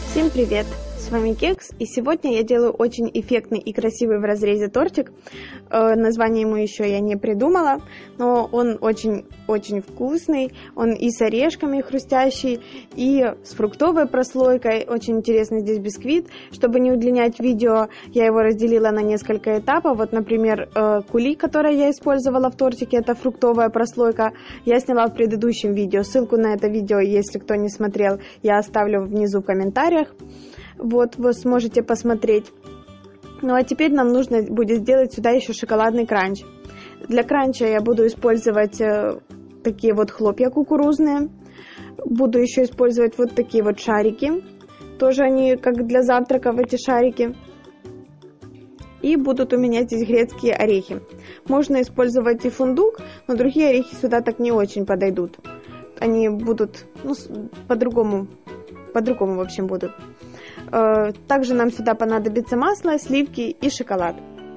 Всем привет! С вами Кекс, и сегодня я делаю очень эффектный и красивый в разрезе тортик. Название ему еще я не придумала, но он очень вкусный. Он и с орешками хрустящий, и с фруктовой прослойкой. Очень интересный здесь бисквит. Чтобы не удлинять видео, я его разделила на несколько этапов. Вот, например, кули, который я использовала в тортике, это фруктовая прослойка. Я сняла в предыдущем видео. Ссылку на это видео, если кто не смотрел, я оставлю внизу в комментариях. Вот, вы сможете посмотреть. Ну а теперь нам нужно будет сделать сюда еще шоколадный кранч. Для кранча я буду использовать такие вот хлопья кукурузные. Буду еще использовать вот такие вот шарики. Тоже они как для завтраков, эти шарики. И будут у меня здесь грецкие орехи. Можно использовать и фундук, но другие орехи сюда так не очень подойдут. Они будут, по-другому в общем будут. Также нам сюда понадобится масло, сливки и шоколад.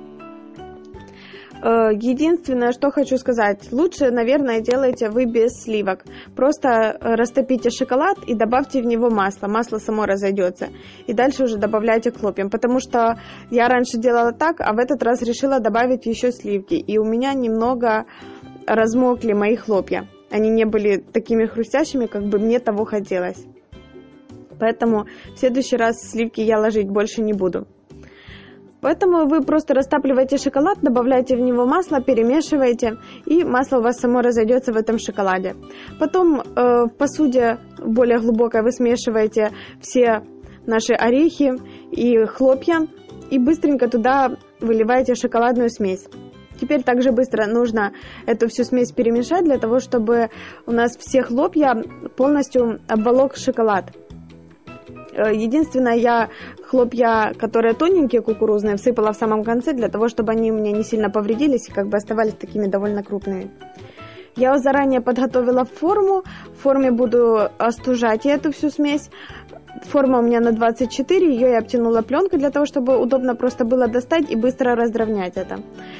Единственное, что хочу сказать, лучше, наверное, делайте вы без сливок. Просто растопите шоколад и добавьте в него масло. Масло само разойдется. И дальше уже добавляйте к хлопьям. Потому что я раньше делала так, а в этот раз решила добавить еще сливки. И у меня немного размокли мои хлопья. Они не были такими хрустящими, как бы мне того хотелось. Поэтому в следующий раз сливки я ложить больше не буду. Поэтому вы просто растапливаете шоколад, добавляете в него масло, перемешиваете, и масло у вас само разойдется в этом шоколаде. Потом в посуде более глубокой вы смешиваете все наши орехи и хлопья, и быстренько туда выливаете шоколадную смесь. Теперь также быстро нужно эту всю смесь перемешать, для того, чтобы у нас все хлопья полностью обволок шоколад. Единственное, я хлопья, которые тоненькие, кукурузные, всыпала в самом конце, для того, чтобы они у меня не сильно повредились и как бы оставались такими довольно крупными. Я заранее подготовила форму. В форме буду остужать эту всю смесь. Форма у меня на 24, ее я обтянула пленкой, для того, чтобы удобно просто было достать и быстро разровнять это.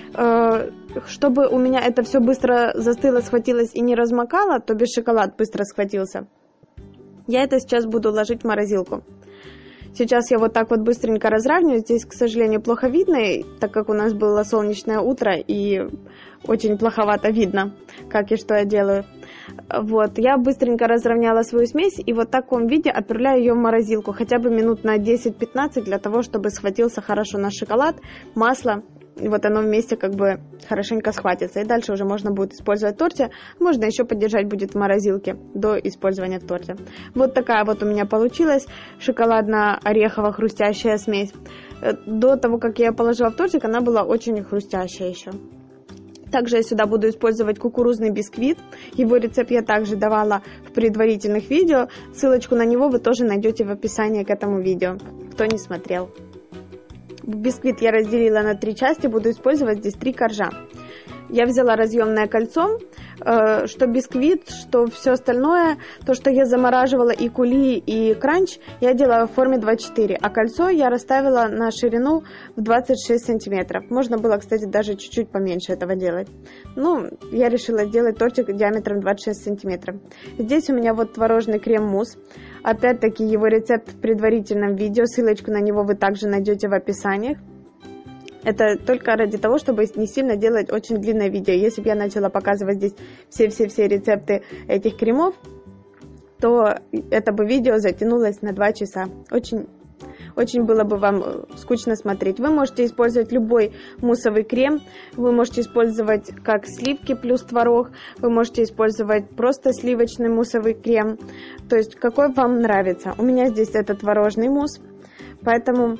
Чтобы у меня это все быстро застыло, схватилось и не размокало, то бишь шоколад быстро схватился, я это сейчас буду ложить в морозилку. Сейчас я вот так вот быстренько разравниваю. Здесь, к сожалению, плохо видно, так как у нас было солнечное утро и очень плоховато видно, как и что я делаю. Вот, я быстренько разровняла свою смесь и вот в таком виде отправляю ее в морозилку. Хотя бы минут на 10-15 для того, чтобы схватился хорошо наш шоколад, масло. И вот оно вместе как бы хорошенько схватится. И дальше уже можно будет использовать в торте. Можно еще подержать будет в морозилке до использования в торте. Вот такая вот у меня получилась шоколадно-орехово-хрустящая смесь. До того, как я ее положила в тортик, она была очень хрустящая еще. Также я сюда буду использовать кукурузный бисквит. Его рецепт я также давала в предварительных видео. Ссылочку на него вы тоже найдете в описании к этому видео, кто не смотрел. Бисквит я разделила на 3 части, буду использовать здесь 3 коржа. Я взяла разъемное кольцо, что бисквит, что все остальное, то, что я замораживала и кули, и кранч, я делала в форме 2-4, а кольцо я расставила на ширину в 26 сантиметров. Можно было, кстати, даже чуть-чуть поменьше этого делать. Ну, я решила сделать тортик диаметром 26 сантиметров. Здесь у меня вот творожный крем-мусс. Опять-таки его рецепт в предварительном видео, ссылочку на него вы также найдете в описании. Это только ради того, чтобы не сильно делать очень длинное видео. Если бы я начала показывать здесь все рецепты этих кремов, то это бы видео затянулось на 2 часа. Очень было бы вам скучно смотреть. Вы можете использовать любой муссовый крем. Вы можете использовать как сливки плюс творог. Вы можете использовать просто сливочный муссовый крем. То есть какой вам нравится. У меня здесь это творожный мусс. Поэтому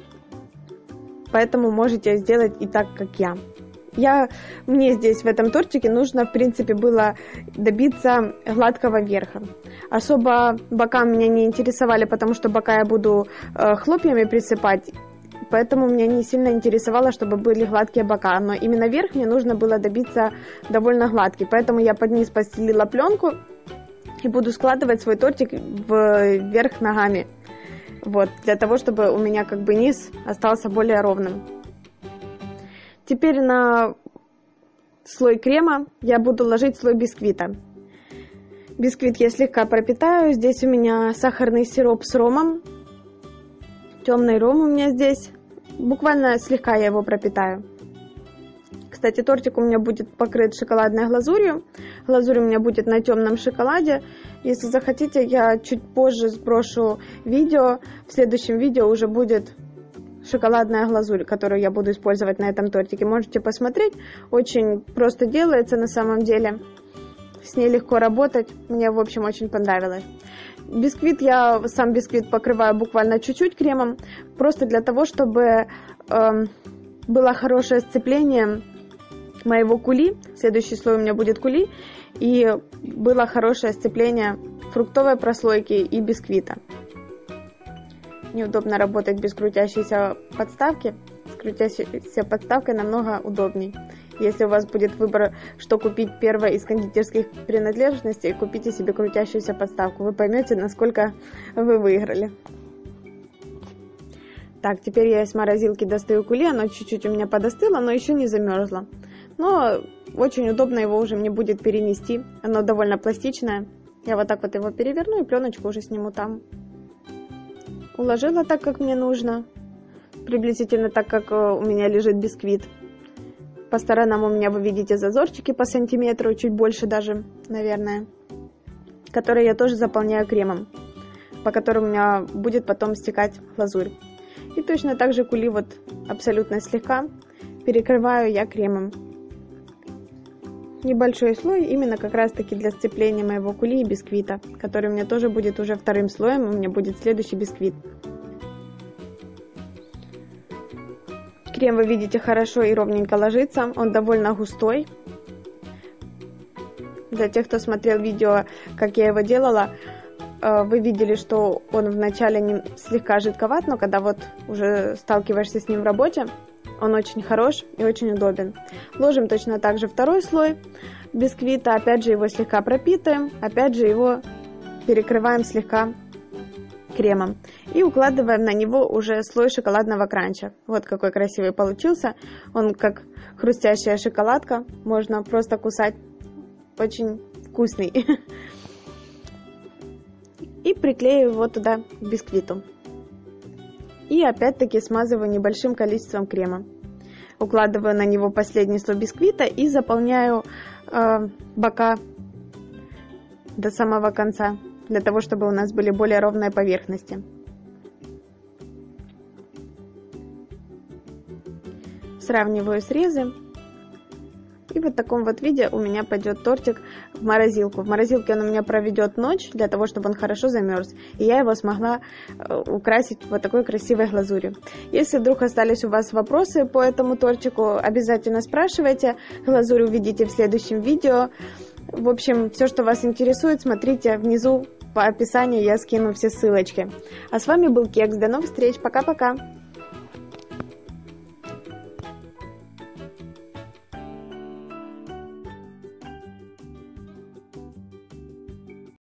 можете сделать и так, как я. Мне здесь в этом тортике нужно, в принципе, было добиться гладкого верха. Особо бока меня не интересовали, потому что бока я буду хлопьями присыпать. Поэтому меня не сильно интересовало, чтобы были гладкие бока. Но именно верх мне нужно было добиться довольно гладкий. Поэтому я под низ постелила пленку и буду складывать свой тортик вверх ногами. Вот, для того, чтобы у меня как бы низ остался более ровным. Теперь на слой крема я буду ложить слой бисквита. Бисквит я слегка пропитаю. Здесь у меня сахарный сироп с ромом. Темный ром у меня здесь. Буквально слегка я его пропитаю. Кстати, тортик у меня будет покрыт шоколадной глазурью. Глазурь у меня будет на темном шоколаде. Если захотите, я чуть позже сброшу видео. В следующем видео уже будет шоколадная глазурь, которую я буду использовать на этом тортике. Можете посмотреть. Очень просто делается на самом деле. С ней легко работать. Мне, в общем, очень понравилось. Бисквит, я сам бисквит покрываю буквально чуть-чуть кремом. Просто для того, чтобы было хорошее сцепление моего кули. Следующий слой у меня будет кули. И было хорошее сцепление фруктовой прослойки и бисквита. Неудобно работать без крутящейся подставки. С крутящейся подставкой намного удобней. Если у вас будет выбор, что купить первое из кондитерских принадлежностей, купите себе крутящуюся подставку. Вы поймете, насколько вы выиграли. Так, теперь я из морозилки достаю кули. Оно чуть-чуть у меня подостыло, но еще не замерзло. Но очень удобно его уже мне будет перенести. Оно довольно пластичное. Я вот так вот его переверну и пленочку уже сниму там. Уложила так, как мне нужно. Приблизительно так, как у меня лежит бисквит. По сторонам у меня вы видите зазорчики по сантиметру, чуть больше даже, наверное. Которые я тоже заполняю кремом, по которому у меня будет потом стекать глазурь. И точно так же кули вот абсолютно слегка перекрываю я кремом. Небольшой слой именно как раз таки для сцепления моего кули и бисквита, который у меня тоже будет уже вторым слоем, у меня будет следующий бисквит. Крем, вы видите, хорошо и ровненько ложится, он довольно густой. Для тех, кто смотрел видео, как я его делала, вы видели, что он вначале слегка жидковат, но когда вот уже сталкиваешься с ним в работе, он очень хорош и очень удобен. Ложим точно так же второй слой бисквита, опять же его слегка пропитываем, опять же его перекрываем слегка кремом. И укладываем на него уже слой шоколадного кранча. Вот какой красивый получился. Он как хрустящая шоколадка. Можно просто кусать. Очень вкусный. И приклею его туда к бисквиту. И опять-таки смазываю небольшим количеством крема. Укладываю на него последний слой бисквита и заполняю бока до самого конца, для того, чтобы у нас были более ровные поверхности. Сравниваю срезы. И вот в таком вот виде у меня пойдет тортик в морозилку. В морозилке он у меня проведет ночь, для того, чтобы он хорошо замерз. И я его смогла украсить вот такой красивой глазурью. Если вдруг остались у вас вопросы по этому тортику, обязательно спрашивайте. Глазурь увидите в следующем видео. В общем, все, что вас интересует, смотрите внизу по описанию, я скину все ссылочки. А с вами был Кекс. До новых встреч. Пока-пока.